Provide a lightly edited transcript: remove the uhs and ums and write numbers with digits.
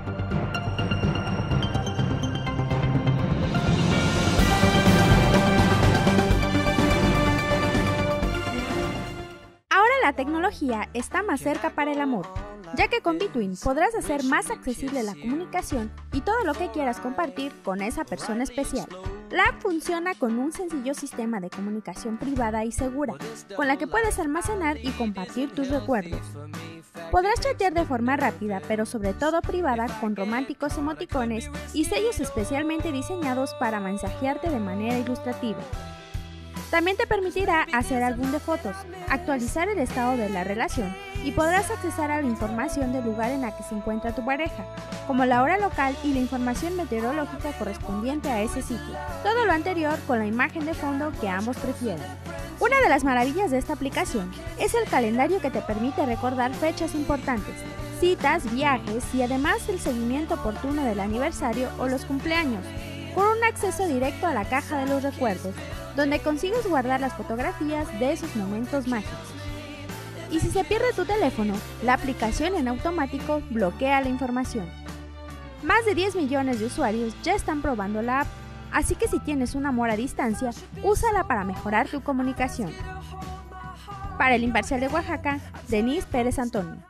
Ahora la tecnología está más cerca para el amor, ya que con Between podrás hacer más accesible la comunicación y todo lo que quieras compartir con esa persona especial. La app funciona con un sencillo sistema de comunicación privada y segura, con la que puedes almacenar y compartir tus recuerdos. Podrás chatear de forma rápida, pero sobre todo privada, con románticos emoticones y sellos especialmente diseñados para mensajearte de manera ilustrativa. También te permitirá hacer álbum de fotos, actualizar el estado de la relación y podrás accesar a la información del lugar en la que se encuentra tu pareja, como la hora local y la información meteorológica correspondiente a ese sitio. Todo lo anterior con la imagen de fondo que ambos prefieren. Una de las maravillas de esta aplicación es el calendario que te permite recordar fechas importantes, citas, viajes y además el seguimiento oportuno del aniversario o los cumpleaños, con un acceso directo a la caja de los recuerdos, donde consigues guardar las fotografías de esos momentos mágicos. Y si se pierde tu teléfono, la aplicación en automático bloquea la información. Más de 10 millones de usuarios ya están probando la app, así que si tienes un amor a distancia, úsala para mejorar tu comunicación. Para El Imparcial de Oaxaca, Denise Pérez Antonio.